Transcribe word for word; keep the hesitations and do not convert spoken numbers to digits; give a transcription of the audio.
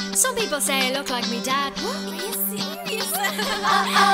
Some people say I look like me dad. What? Are you serious? Uh-oh.